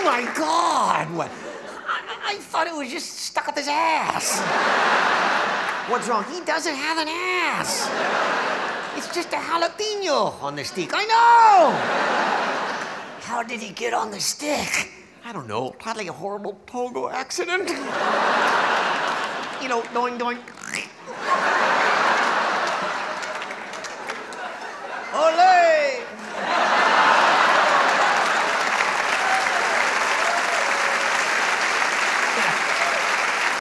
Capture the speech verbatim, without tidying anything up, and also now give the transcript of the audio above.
my God! What? I, I thought it was just stuck up his ass. What's wrong? He doesn't have an ass. It's just a jalapeno on the steak. I know! How did he get on the stick? I don't know. Probably a horrible pogo accident. You know, doing, doing. Ole!